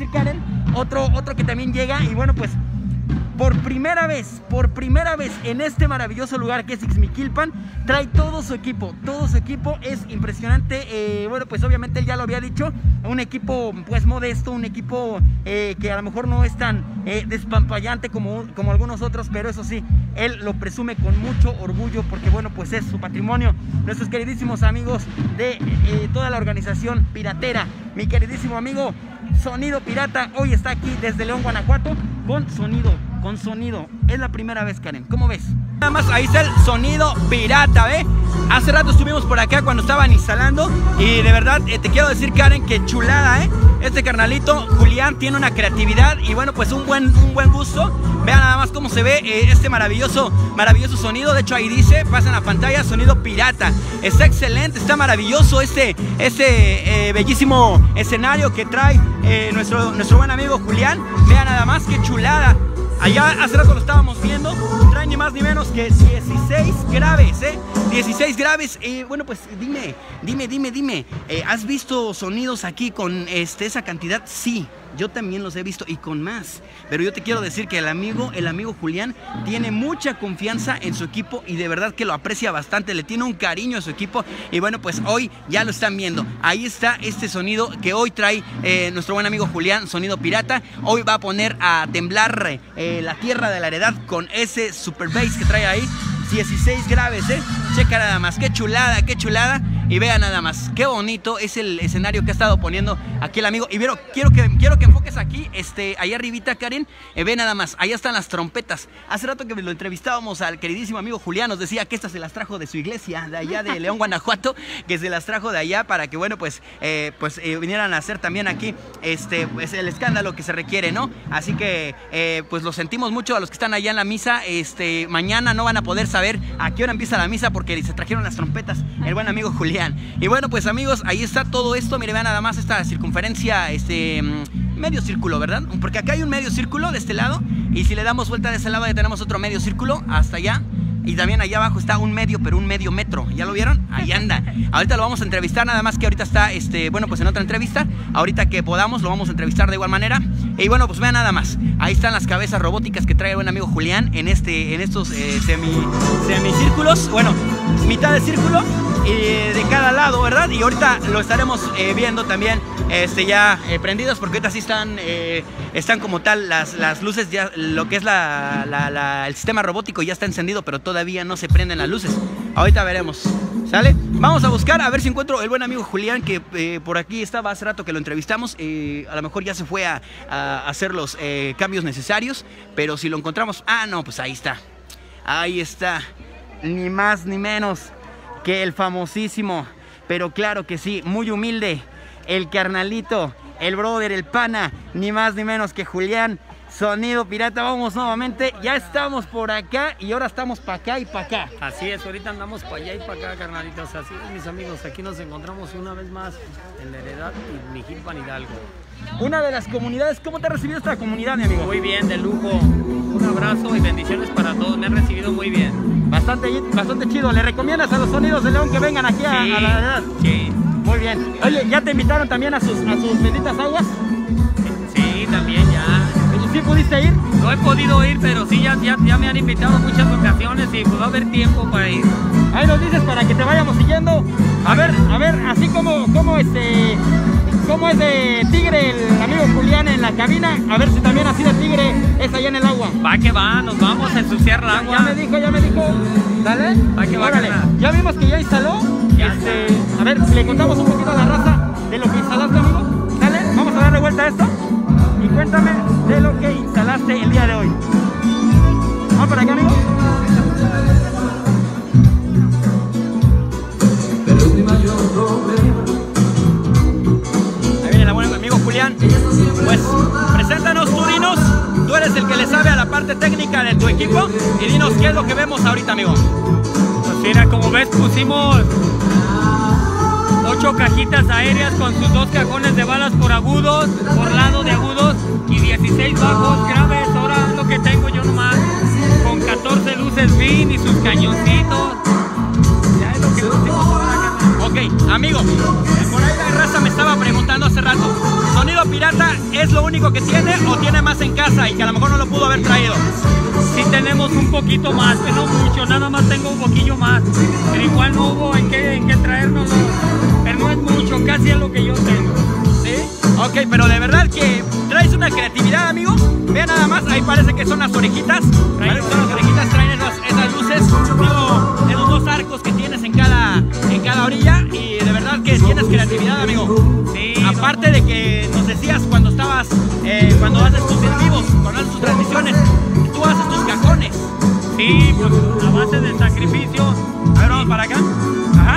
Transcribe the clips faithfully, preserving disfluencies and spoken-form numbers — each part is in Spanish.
decir, Karen, otro, otro que también llega y bueno, pues por primera vez, por primera vez en este maravilloso lugar que es Ixmiquilpan, trae todo su equipo, todo su equipo es impresionante. Eh, bueno, pues obviamente él ya lo había dicho, un equipo pues modesto, un equipo eh, que a lo mejor no es tan eh, despampallante como, como algunos otros, pero eso sí, él lo presume con mucho orgullo porque bueno, pues es su patrimonio. Nuestros queridísimos amigos de eh, toda la organización piratera, mi queridísimo amigo Sonido Pirata, hoy está aquí desde León, Guanajuato, con sonido, con sonido. Es la primera vez, Karen, ¿cómo ves? Nada más, ahí está el Sonido Pirata, ¿ve? Hace rato estuvimos por acá cuando estaban instalando y de verdad eh, te quiero decir, Karen, que chulada, ¿eh? Este carnalito, Julián, tiene una creatividad y bueno, pues un buen, un buen gusto. Vean nada más cómo se ve eh, este maravilloso, maravilloso sonido. De hecho, ahí dice, pasa en la pantalla, Sonido Pirata. Está excelente, está maravilloso este, este eh, bellísimo escenario que trae eh, nuestro, nuestro buen amigo Julián. Vean nada más qué chulada. Allá hace rato lo estábamos viendo, trae ni más ni menos que dieciséis graves, ¿eh? dieciséis graves, eh, bueno pues dime, dime, dime, dime, eh, ¿has visto sonidos aquí con este, esa cantidad? Sí, yo también los he visto y con más, pero yo te quiero decir que el amigo, el amigo Julián tiene mucha confianza en su equipo y de verdad que lo aprecia bastante, le tiene un cariño a su equipo y bueno pues hoy ya lo están viendo, ahí está este sonido que hoy trae eh, nuestro buen amigo Julián, Sonido Pirata. Hoy va a poner a temblar eh, la tierra de la heredad con ese super bass que trae ahí, dieciséis graves, eh, checa nada más, qué chulada, qué chulada. Y vean nada más, qué bonito es el escenario que ha estado poniendo aquí el amigo. Y vieron, quiero que, quiero que enfoques aquí, este, allá arribita, Karen. Eh, ve nada más, allá están las trompetas. Hace rato que lo entrevistábamos al queridísimo amigo Julián, nos decía que estas se las trajo de su iglesia, de allá de León, Guanajuato, que se las trajo de allá para que, bueno, pues, eh, pues eh, vinieran a hacer también aquí este, pues, el escándalo que se requiere, ¿no? Así que, eh, pues, lo sentimos mucho a los que están allá en la misa. Este, mañana no van a poder saber a qué hora empieza la misa porque se trajeron las trompetas, el buen amigo Julián. Y bueno, pues amigos, ahí está todo esto. Mire, vean nada más esta circunferencia, este medio círculo, ¿verdad? Porque acá hay un medio círculo de este lado y si le damos vuelta de ese lado ya tenemos otro medio círculo hasta allá. Y también allá abajo está un medio, pero un medio metro. ¿Ya lo vieron? Ahí anda. Ahorita lo vamos a entrevistar, nada más que ahorita está, este, bueno, pues en otra entrevista. Ahorita que podamos lo vamos a entrevistar de igual manera. Y bueno, pues vean nada más. Ahí están las cabezas robóticas que trae el buen amigo Julián en, este, en estos eh, semi, semicírculos. Bueno, mitad de círculo y de cada lado, ¿verdad? Y ahorita lo estaremos eh, viendo también este, ya eh, prendidos, porque ahorita sí están, eh, están como tal las, las luces, ya lo que es la, la, la, el sistema robótico ya está encendido, pero todavía no se prenden las luces. Ahorita veremos, ¿sale? Vamos a buscar a ver si encuentro el buen amigo Julián, que eh, por aquí estaba hace rato que lo entrevistamos. eh, A lo mejor ya se fue a, a hacer los eh, cambios necesarios, pero si lo encontramos, ah no, pues ahí está. Ahí está, ni más ni menos que el famosísimo, pero claro que sí, muy humilde, el carnalito, el brother, el pana, ni más ni menos que Julián, Sonido Pirata. Vamos nuevamente, ya estamos por acá y ahora estamos para acá y para acá. Así es, ahorita andamos para allá y para acá, carnalitos. Así es, mis amigos, aquí nos encontramos una vez más en la heredad Ixmiquilpan, Hidalgo. Una de las comunidades, ¿cómo te ha recibido esta comunidad, mi amigo? Muy bien, de lujo. Un abrazo y bendiciones para todos, me han recibido muy bien. Bastante, bastante chido. ¿Le recomiendas a los Sonidos de León que vengan aquí a, Sí, a la heredad? Sí. Muy bien. Oye, ¿ya te invitaron también a sus, a sus benditas aguas? Sí, también ya. ¿Sí pudiste ir? No he podido ir, pero sí, ya, ya, ya me han invitado en muchas ocasiones y pues va a haber tiempo para ir. Ahí nos dices para que te vayamos siguiendo. A ver, a ver, así como, como este, como es de tigre el amigo Julián en la cabina, a ver si también así de tigre es allá en el agua. Va que va, nos vamos a ensuciar el agua. Ya me dijo, ya me dijo. ¿Dale? Va que va, Órale. carnal. Ya vimos que ya instaló. Ya este, a ver, le contamos un poquito a la raza de lo que instalaste, amigo. ¿Dale? Vamos a darle vuelta a esto. Y cuéntame de lo que instalaste el día de hoy. Vamos para acá, amigo. Ahí viene el buen amigo Julián. Pues, preséntanos, tú dinos. Tú eres el que le sabe a la parte técnica de tu equipo. Y dinos qué es lo que vemos ahorita, amigo. Pues mira, como ves, pusimos ocho cajitas aéreas con sus dos cajones de balas por agudos, por lado de agudos y dieciséis bajos graves. Ahora lo que tengo yo nomás con catorce luces B I N y sus cañoncitos. Ya es lo que pusimos ahora. Ok, amigo, por ahí la raza me estaba preguntando hace rato, Sonido Pirata es lo lo único que tiene o tiene más en casa y que a lo mejor no lo pudo haber traído? Sí tenemos un poquito más, pero no mucho, nada más tengo un poquillo más. Pero igual no hubo en qué, en qué traérnoslo. Pero no es mucho, casi es lo que yo tengo. ¿Sí? Ok, pero de verdad que traes una creatividad, amigo. Vean nada más, ahí parece que son las orejitas. Parece que son las orejitas, traen esas, esas luces. Digo, esos dos arcos que tienes en cada, en cada orilla. Y de verdad que tienes creatividad, amigo. Sí. Aparte de que nos decías cuando estabas, eh, cuando haces tus en vivos, cuando haces tus transmisiones, tú haces tus cajones. Sí, pues a base de sacrificio. A ver, vamos para acá. Ajá.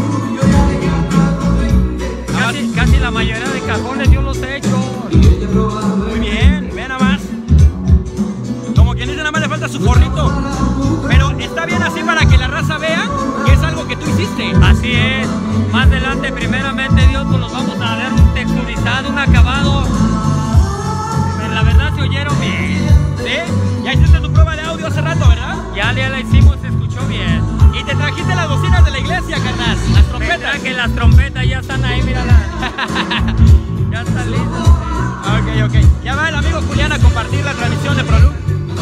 Casi, casi la mayoría de cajones yo los he hecho. Muy bien, vean nada más. Como quien dice, nada más le falta su forrito. Pero está bien así para que la raza vea que es algo que tú hiciste. Así es. Más adelante, primeramente Dios, pues los vamos a dar un texturizado, un acabado. Pero la verdad se oyeron bien. ¿Sí? Ya hiciste tu prueba de audio hace rato, ¿verdad? Ya, ya la hicimos, se escuchó bien. Y te trajiste las bocinas de la iglesia, carnal. Las trompetas. Que las trompetas ya están ahí, mírala. Ya están listas. Ok, ok. Ya va el amigo Julián a compartir la transmisión de ProLook.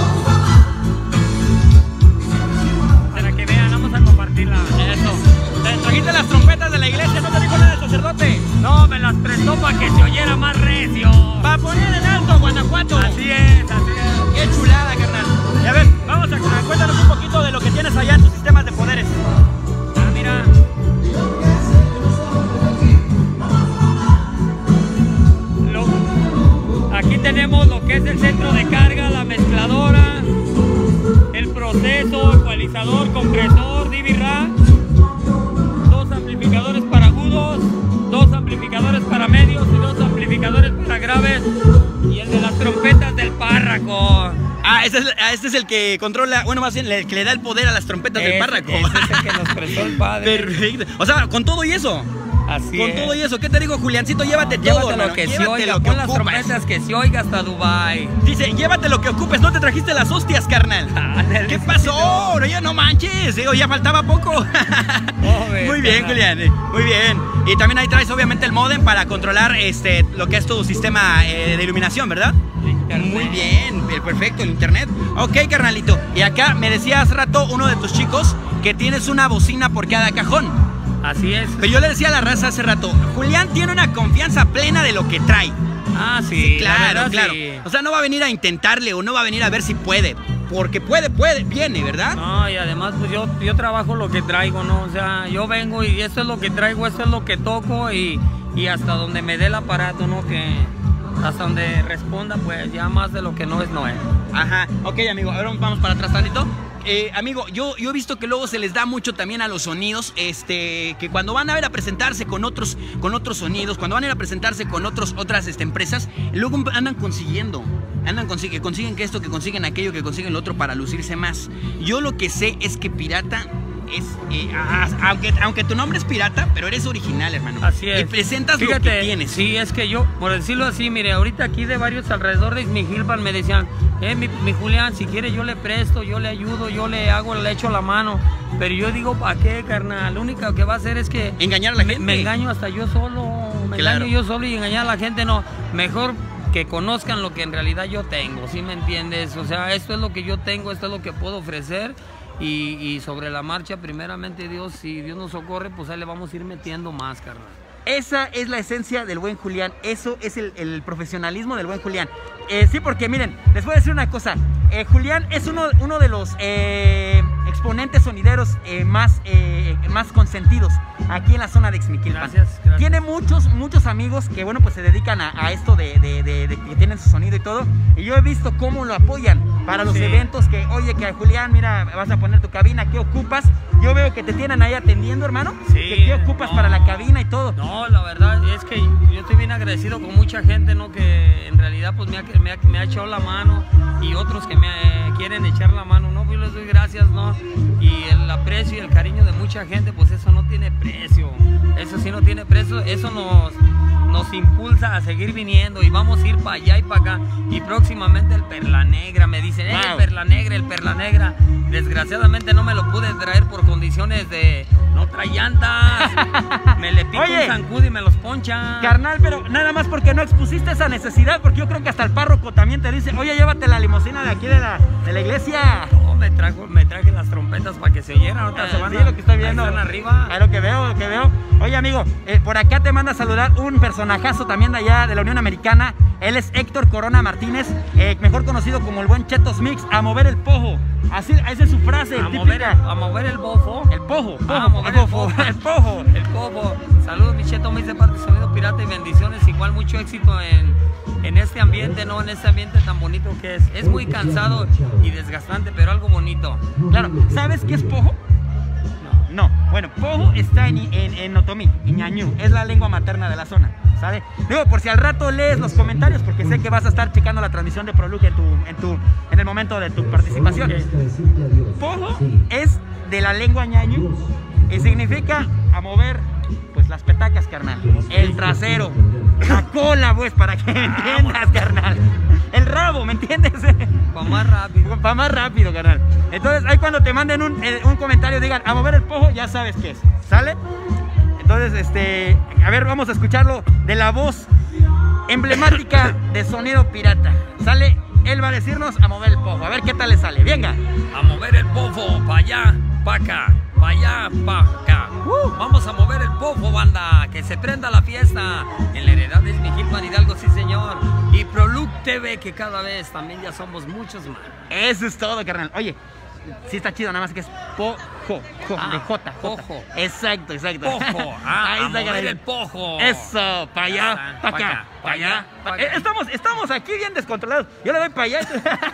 Para que vean, vamos a compartirla. Eso. Te trajiste las trompetas de la iglesia, ¿no te dijo nada el sacerdote? No, me las prestó para que se oyera más recio. Para poner en alto Guanajuato. Así es, así es. Qué chulada, carnal. Y a ver, vamos a, a cuéntanos un poquito de lo que tienes allá en tus sistemas de poderes. Ah, mira. Lo, aquí tenemos lo que es el centro de carga, la mezcladora, el proceso, ecualizador, compresor, D V R A, dos amplificadores para agudos, dos amplificadores para medios y dos amplificadores para graves, y el de las trompetas del párraco. Ah, este es, este es el que controla, bueno, más bien el que le da el poder a las trompetas Ese, del párraco. Ese es el que nos prestó el padre. Perfecto. O sea, con todo y eso. Así Con es. todo y eso. ¿Qué te digo, Juliancito? Llévate todo, Llévate hermano. lo que se Llévate oiga, lo que pon las ocupas. trompetas que se oiga hasta Dubai. Dice, llévate lo que ocupes, no te trajiste las hostias, carnal. Ándale, ¿Qué sí, pasó? No, ya no manches, digo, ya faltaba poco. Joder, Muy bien, carnal. Julián, eh, muy bien. Y también ahí traes obviamente el módem para controlar este, lo que es tu sistema eh, de iluminación, ¿verdad? Internet. Muy bien, el perfecto, el internet. Ok, carnalito. Y acá me decía hace rato uno de tus chicos que tienes una bocina por cada cajón. Así es. Pero yo le decía a la raza hace rato, Julián tiene una confianza plena de lo que trae. Ah, sí, la Claro, verdad, claro. sí. O sea, no va a venir a intentarle o no va a venir a ver si puede. Porque puede, puede, viene, ¿verdad? No, y además pues yo, yo trabajo lo que traigo, ¿no? O sea, yo vengo y esto es lo que traigo, esto es lo que toco y, y hasta donde me dé el aparato, ¿no? Que hasta donde responda, pues ya más de lo que no es, no es. Ajá. Ok, amigo, ahora vamos para atrás tantito. Eh, amigo, yo, yo he visto que luego se les da mucho también a los sonidos, este, que cuando van a ir a presentarse con otros, con otros sonidos, cuando van a ir a presentarse con otros, otras este, empresas, luego andan consiguiendo, andan consiguen, consiguen que esto, que consiguen aquello, que consiguen lo otro para lucirse más. Yo lo que sé es que Pirata es, eh, a- a- aunque, aunque tu nombre es Pirata, pero eres original, hermano. Así es. Y presentas Fíjate, lo que tienes. Sí, es que yo, por decirlo así, mire, ahorita aquí de varios alrededor de Izmijilpan me decían, eh, mi, mi Julián, si quiere yo le presto, yo le ayudo, yo le hago, le echo la mano. Pero yo digo, ¿para qué, carnal? Lo único que va a hacer es que Engañar a la me, gente. me engaño hasta yo solo, me Claro. engaño yo solo y engañar a la gente no. Mejor que conozcan lo que en realidad yo tengo, ¿sí me entiendes? O sea, esto es lo que yo tengo, esto es lo que puedo ofrecer. Y, y sobre la marcha, primeramente Dios, si Dios nos socorre, pues ahí le vamos a ir metiendo más, carnal. Esa es la esencia del buen Julián. Eso es el, el profesionalismo del buen Julián. Eh, sí, porque miren, les voy a decir una cosa. Eh, Julián es uno, uno de los eh, exponentes sonideros eh, más, eh, más consentidos aquí en la zona de Ixmiquilpan. Gracias, gracias. Tiene muchos, muchos amigos que, bueno, pues se dedican a, a esto de, de, de, de que tienen su sonido y todo. Y yo he visto cómo lo apoyan para los Sí. eventos que, oye, que Julián, mira, vas a poner tu cabina, ¿qué ocupas? Yo veo que te tienen ahí atendiendo, hermano. Sí, que ¿Qué ocupas no. para la cabina y todo? No, la verdad es que yo estoy bien agradecido con mucha gente, ¿no? Que en realidad pues me ha, me ha, me ha echado la mano y otros que me eh, quieren echar la mano, ¿no? Pues yo les doy gracias, ¿no? Y el aprecio y el cariño de mucha gente, pues eso no tiene precio. Eso sí no tiene precio, eso nos, nos impulsa a seguir viniendo y vamos a ir para allá y para acá. Y próximamente el Perla Negra, me dicen, eh, Wow. el Perla Negra, el Perla Negra. Desgraciadamente no me lo pude traer por condiciones de no trae llantas. Me le pica Oye. un zancudo y me los poncha. Carnal, pero nada más porque no expusiste esa necesidad, porque yo creo que hasta el párroco también te dice, oye, llévate la limusina de aquí de la, de la iglesia. No, me, trajo, me traje las trompetas para que se oyeran. Otra Ah, semana. sí, lo que estoy viendo. Ahí están arriba. Ah, lo que veo, lo que veo. Oye, amigo, eh, por acá te manda a saludar un personajazo también de allá de la Unión Americana. Él es Héctor Corona Martínez, eh, mejor conocido como el buen Chetos Mix, a mover el pojo. Así, esa es su frase A típica. mover, el, a mover el bofo. El pojo, pojo, Ah, a mover el el pojo, pojo. el pojo. El popo. Saludos, Micheto, me dice parte de Sonido Pirata y bendiciones. Igual mucho éxito en, en este ambiente, ¿no? En este ambiente tan bonito que es. Es muy cansado y desgastante, pero algo bonito. Claro, ¿sabes qué es pojo? No, bueno, pojo está en, en, en otomí, en ñañú, es la lengua materna de la zona, ¿sabes? Digo, por si al rato lees los comentarios, porque sé que vas a estar checando la transmisión de ProLook en, tu, en, tu, en el momento de tu participación. Pojo es de la lengua ñañú y significa a mover, pues, las petacas, carnal, el trasero, la cola, pues, para que me entiendas, carnal, el rabo, ¿me entiendes? Va más rápido. Va más rápido, carnal. Entonces, ahí cuando te manden un, eh, un comentario, digan, a mover el pojo, ya sabes qué es. ¿Sale? Entonces, este, a ver, vamos a escucharlo de la voz emblemática de Sonido Pirata. ¿Sale? Él va a decirnos a mover el pojo. A ver qué tal le sale. Venga. A mover el pofo, pa' allá, pa' acá, pa' allá, pa' acá. Uh, vamos a mover el pofo, banda, que se prenda la fiesta en la heredad de Izmijilpan Hidalgo, sí señor. Y ProLook T V, que cada vez también ya somos muchos más. Eso es todo, carnal. Oye, sí está chido, nada más que es pojo, jo, Ah, de J, J. pojo. Exacto, exacto. Pojo, ah, Ahí a está, mover carnal. el pojo. Eso, para allá, para acá, para allá. pa' Eh, acá. Estamos, estamos aquí bien descontrolados. Yo le doy para allá.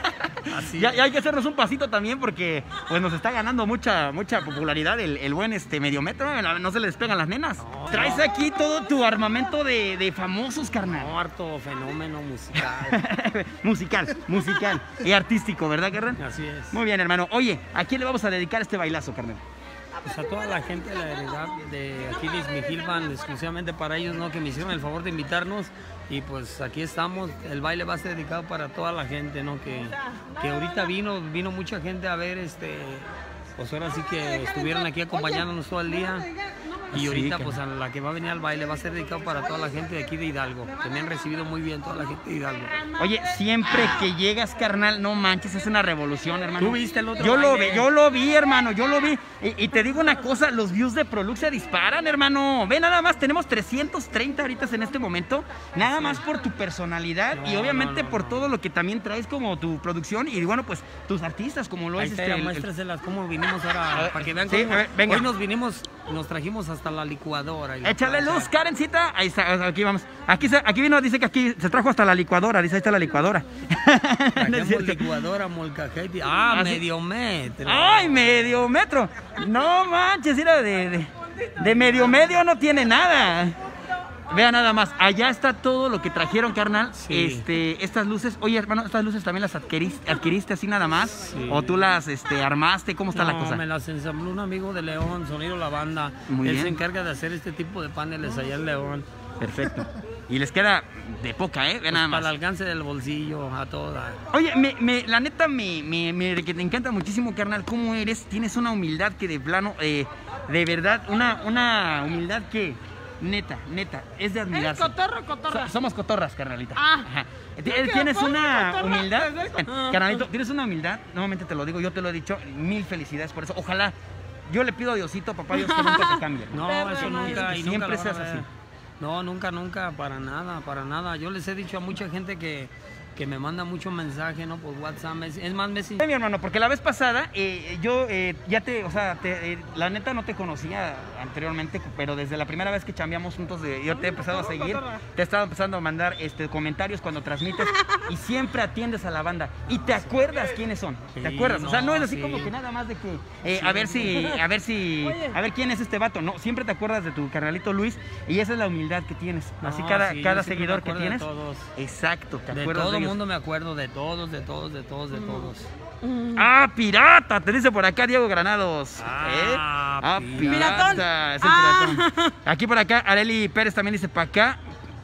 Así Ya, es. ya hay que hacernos un pasito también porque pues nos está ganando mucha mucha popularidad el, el buen este mediometro. No se le despegan las nenas. No, Traes no. aquí todo tu armamento de, de famosos, carnal. No, harto fenómeno musical. musical, musical y artístico, ¿verdad, carnal? Así es. Muy bien, hermano. Oye, ¿a quién le vamos a dedicar este bailazo, carnal? Pues a toda la gente de la heredad de aquí de Izmijilpan, exclusivamente para ellos, ¿no? Que me hicieron el favor de invitarnos. Y pues aquí estamos, el baile va a ser dedicado para toda la gente, ¿no? Que, que ahorita vino, vino mucha gente a ver, este, pues ahora sí que estuvieron aquí acompañándonos todo el día. Y Sí, ahorita que- pues a la que va a venir al baile va a ser dedicado para toda la gente de aquí de Hidalgo, que me han recibido muy bien toda la gente de Hidalgo. Oye, siempre que llegas, carnal, no manches, es una revolución, hermano. ¿Tú viste el otro Yo lo vi, baile? yo lo vi, hermano, yo lo vi. Y, y te digo una cosa, los views de ProLook se disparan, hermano. Ve, nada más, tenemos trescientos treinta ahorita en este momento. Nada más por tu personalidad y No, obviamente no, no, por no. todo lo que también traes como tu producción y bueno, pues tus artistas, como lo Ahí es está, este... el- el- muéstraselas cómo vinimos ahora, para que vean Sí, cómo a ver, venga. hoy nos vinimos, nos trajimos hasta la licuadora. y la Échale plancha. luz, Karencita. Ahí está, aquí vamos. Aquí, se- aquí vino, dice que aquí se trajo hasta la licuadora. Dice, ahí está la licuadora. No es Trajimos cierto. licuadora, molcajete. Ah, ¿Ah, sí? medio metro. ¡Ay, medio metro! No manches, mira, de, de, de medio medio no tiene nada. Vea nada más, allá está todo lo que trajeron, carnal. Sí. Este, estas luces, oye, hermano, estas luces también las adquiriste, adquiriste así nada más, Sí. o tú las este, armaste, ¿cómo está No, la cosa? me las ensambló un amigo de León, Sonido La Banda. Muy Él bien. se encarga de hacer este tipo de paneles allá en León. Perfecto. Y les queda de poca, ¿eh? Ve Pues nada para el más. alcance del bolsillo, a toda. Oye, me, me- la neta me, me, me- que te encanta muchísimo, carnal, cómo eres. Tienes una humildad que de plano, eh, de verdad, una, una humildad que, neta, neta, es de ¿Eres admirarse. cotorro o cotorra? So- somos cotorras, carnalita. Ah. Ajá. Ti- Yo que Tienes fuera una cotorra, humildad, desde el- Ven, carnalito, tienes una humildad, nuevamente te lo digo, yo te lo he dicho, mil felicidades por eso. Ojalá, yo le pido a Diosito, papá Dios, que nunca te cambie. No, Perro, eso no, nunca. que Y siempre nunca lo van a seas ver. así. No, nunca, nunca, para nada, para nada. Yo les he dicho a mucha gente que, que me manda mucho mensaje, ¿no? Por WhatsApp. Es es más, Messi. Sí, mi hermano, porque la vez pasada eh, yo eh, ya te, o sea, te, eh, la neta no te conocía anteriormente, pero desde la primera vez que chambeamos juntos, de, yo te he empezado a seguir, te he estado empezando a mandar este, comentarios cuando transmites y siempre atiendes a la banda y te acuerdas quiénes son, ¿te Sí, acuerdas? O sea, no es así sí. como que nada más de que eh, a ver si, a ver si, a ver quién es este vato, no, siempre te acuerdas de tu carnalito Luis y esa es la humildad que tienes, así No, cada, sí, yo cada siempre me seguidor que acuerdo de tienes, todos. exacto, te De acuerdas todo de el ellos. mundo me acuerdo, de todos, de todos, de todos, de todos. ¡Ah, pirata! Te dice por acá Diego Granados. Ah, ¿Eh? Ah, pirata. pirata. Es el Ah. piratón. Aquí por acá Areli Pérez también dice para acá.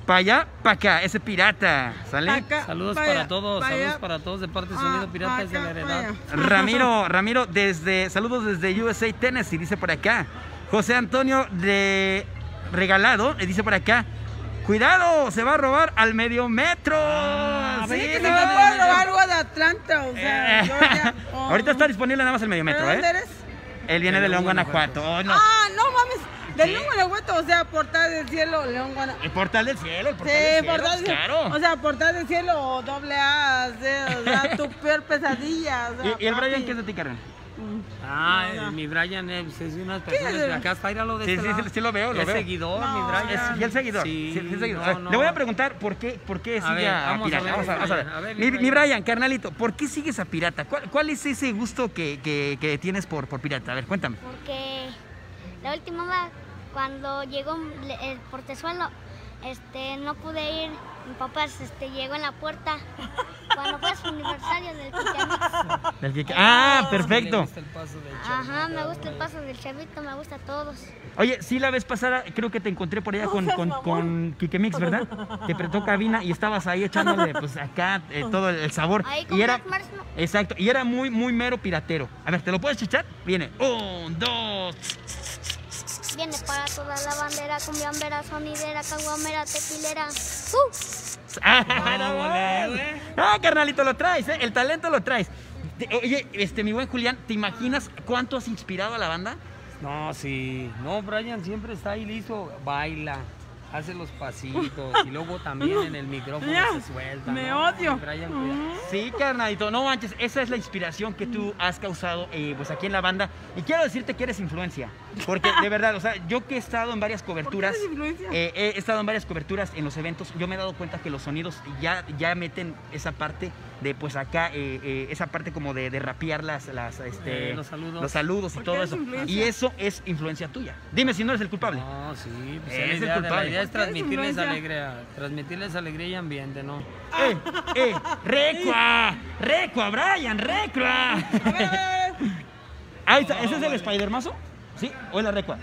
para allá, para acá, ese pirata, ¿sale? Acá, Saludos pa para allá, todos, pa saludos allá. para todos de parte de Ah, Sonido Pirata acá, desde la pa heredad. allá. Ramiro, Ramiro, desde, saludos desde U S A, Tennessee, dice por acá. José Antonio de Regalado, le dice por acá, cuidado, se va a robar al medio metro. Ah, Sí, sí, Que no, si me no, puedo no, no. robar algo de Atlanta, o sea, Eh, yo ya... oh. Ahorita está disponible nada más el medio metro, ¿De dónde ¿eh? eres? Él viene de De León, León, Guanajuato. Oh, no. Ah, no mames, de Sí. León, Guanajuato, o sea, Portal del Cielo, León, Guanajuato. El portal del cielo, el portal Sí, del cielo, Portal del Cielo, claro. o sea, Portal del Cielo o doble A, o sea, o sea, tu peor pesadilla, o sea, ¿Y, y el Brian papi. qué es de ti, carnal? Ah, No, no. eh, mi Brian eh, es una persona de acá, está, lo de Sí, este sí, lado. sí, sí lo veo, lo Es veo. seguidor, No, mi Brian. Es fiel seguidor. Sí, sí, fiel seguidor. no, A ver, no. Le voy a preguntar por qué, por qué sigue ver, a, vamos a Pirata. ver, Vamos a, vamos a ver. a ver, mi, mi mi Brian. Brian, carnalito, ¿por qué sigues a Pirata? ¿Cuál, cuál es ese gusto que, que, que tienes por, por Pirata? A ver, cuéntame. Porque la última vez cuando llegó el portezuelo, este, no pude ir, mi papá este, llegó en la puerta cuando fue su aniversario del Kikemix. Del que- Ah, Le perfecto. gusta el paso del Ajá, me chavito, gusta el güey. paso del chavito, me gusta a todos. Oye, sí, la vez pasada creo que te encontré por allá con, con, con Kike Mix, ¿verdad? Te prestó cabina y estabas ahí echándole, pues acá, eh, todo el, el sabor. Ahí con Y era, Black Mars, ¿no? exacto, y era muy, muy mero piratero. A ver, ¿te lo puedes chichar? Viene, un, dos. Viene para toda la bandera, cumbiambera, sonidera, caguamera, tepilera. ¡Uh! Ah, No, güey, güey. ah, carnalito, lo traes, ¿eh? El talento lo traes. Te- Oye, este, mi buen Julián, ¿te imaginas cuánto has inspirado a la banda? No, sí. No, Brian siempre está ahí listo, baila, hace los pasitos y luego también en el micrófono Ya, se suelta. me ¿no? odio. Brian, cuida. Sí, carnalito, no manches, esa es la inspiración que tú has causado eh, pues aquí en la banda. Y quiero decirte que eres influencia, porque de verdad, o sea, yo que he estado en varias coberturas, eres influencia? eh, he estado en varias coberturas en los eventos, yo me he dado cuenta que los sonidos ya, ya meten esa parte de pues acá, eh, eh, esa parte como de, de rapear las, las, este, Eh, los saludos. los saludos y Porque todo eres eso. influencia. Y eso es influencia tuya. Dime si no eres el culpable. No, sí, pues Es es la el idea, culpable. la idea es ¿Por qué eres transmitirles influencia? alegría, transmitirles alegría y ambiente, ¿no? ¡Eh, eh! ¡Recua! ¡Recua, Brian! ¡Recua! A ver, a ver, a ver. Ahí está, ¿ese es el Spider-Mazo? ¿Sí? ¿O es la recua?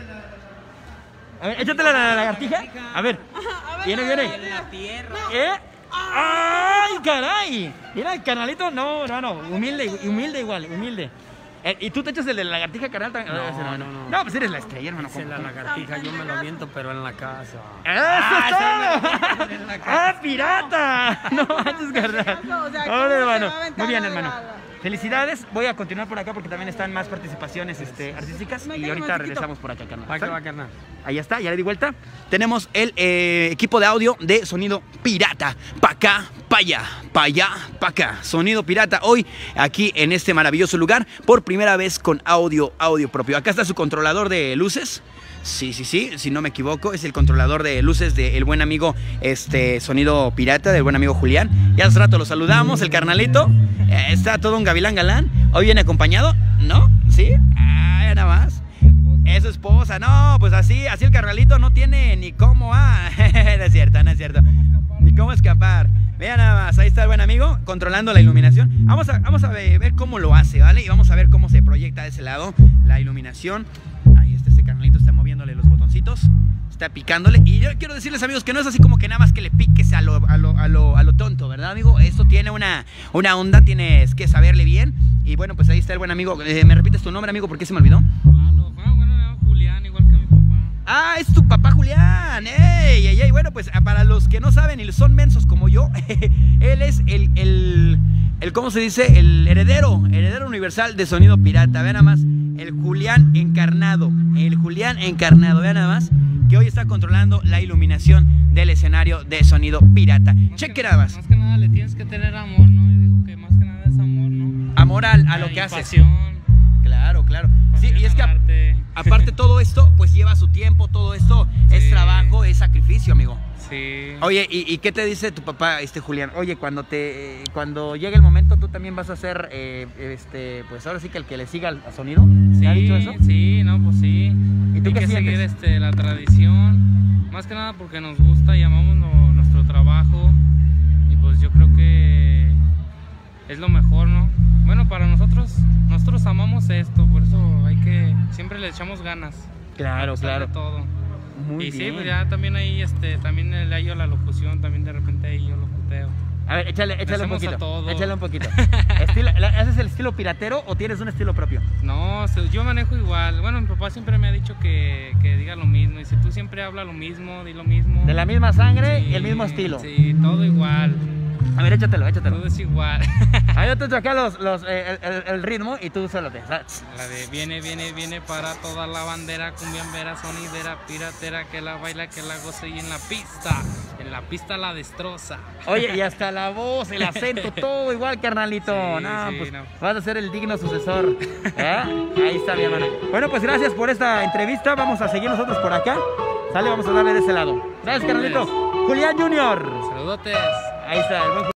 A ver, échate la, la lagartija. A ver, A ver, viene, a ver, viene. a ver. La tierra. ¿Eh? ¡Ay, caray! Mira, el carnalito, no, no, no, humilde, humilde igual, humilde. Eh, ¿Y tú te echas el de la lagartija, carnal? también? No, Ese no, no. No, pues eres la estrella, hermano. Esa es la ¿cómo? lagartija, yo me lo aviento, pero en la casa. ¡Eso es en la todo! casa. ¡Ah, pirata! No manches, carnal. O sea, ¿cómo Órale, se hermano. va a aventar Muy bien, la- hermano. la- la- Felicidades. Voy a continuar por acá porque también están más participaciones este, artísticas. Me Y quedo ahorita más chiquito. regresamos por acá, carnal. Va que ¿Sale? va, carnal. Ahí está, ya le di vuelta. Tenemos el eh, equipo de audio de sonido pirata. Pa' acá, pa' allá, pa' allá, pa' acá. Sonido pirata hoy aquí en este maravilloso lugar. Por primera vez con audio, audio propio. Acá está su controlador de luces. Sí, sí, sí, si no me equivoco, es el controlador de luces del buen amigo este Sonido Pirata, del buen amigo Julián. Ya hace rato lo saludamos, el carnalito. Eh, está todo un gavilán galán. Hoy viene acompañado, ¿no? ¿Sí? Ah, ya nada más. Es su esposa, no, pues así, así el carnalito no tiene ni cómo, ah, no es cierto, no es cierto. Ni cómo escapar. Vean nada más, ahí está el buen amigo controlando la iluminación. Vamos a, vamos a ver, ver cómo lo hace, ¿vale? Y vamos a ver cómo se proyecta de ese lado la iluminación. Ahí está, este carnalito está moviéndole los botoncitos, está picándole. Y yo quiero decirles, amigos, que no es así como que nada más que le piques a lo, a lo, a lo, a lo tonto, ¿verdad, amigo? Esto tiene una, una onda, tienes que saberle bien. Y bueno, pues ahí está el buen amigo. Eh, ¿Me repites tu nombre, amigo? ¿Por qué se me olvidó? Bueno, bueno, me llamo Julián, igual que mi papá. Ah, es tu papá Julián. ¡Ey, ey, ey! Bueno, pues para los que no saben y son mensos como yo, él es el, el, el, ¿cómo se dice? El heredero, heredero universal de Sonido Pirata. Vean nada más, el Julián encarnado, el Julián encarnado. Vean nada más, que hoy está controlando la iluminación del escenario de Sonido Pirata. Más Cheque que- nada más. Más que nada le tienes que tener amor, ¿no? Yo digo que más que nada es amor, ¿no? Amor al- a, lo Y que haces. pasión, Claro, claro. Sí, pasión y es que al a- arte. aparte todo esto, pues lleva su tiempo, todo esto es Sí. trabajo, es sacrificio, amigo. Sí. Oye, ¿y, y qué te dice tu papá, este Julián? Oye, cuando te, cuando llegue el momento, tú también vas a ser, eh, este, pues ahora sí que el que le siga al a sonido. Sí, ¿Te ha dicho eso? sí, no, pues sí. ¿Y tú Hay qué que seguir sientes? este, la tradición, más que nada porque nos gusta y amamos no- nuestro trabajo y pues yo creo que es lo mejor, ¿no? Bueno, para nosotros, nosotros amamos esto, por eso hay que, siempre le echamos ganas. Claro, a pesar de claro. todo. Muy y bien. sí, pues ya también ahí, este, también le hallo la locución, también de repente ahí yo locuteo. A ver, échale, échale un hacemos a poquito. todo. Échale un poquito. Estilo- ¿Haces el estilo piratero o tienes un estilo propio? No, se- yo manejo igual. Bueno, mi papá siempre me ha dicho que, que diga lo mismo. Dice, tú siempre habla lo mismo, di lo mismo. De la misma sangre Sí, y el mismo estilo. Sí, todo igual. A ver, échatelo, échatelo. Todo es igual. Ahí yo te echo acá los, los, eh, el, el- el ritmo y tú solo te... ¿sabes? La de viene, viene, viene para toda la bandera, cumbiambera, sonidera, piratera, que la baila, que la goce y en la pista. En la pista la destroza. Oye, y hasta la voz, el acento, todo igual, carnalito. Sí, no, sí, pues no. vas a ser el digno sucesor. ¿Eh? Ahí está, mi hermano. Bueno, pues gracias por esta entrevista. Vamos a seguir nosotros por acá. Sale, vamos a darle de ese lado. Gracias, carnalito. Julián Junior. Saludotes. Ahí está, el buen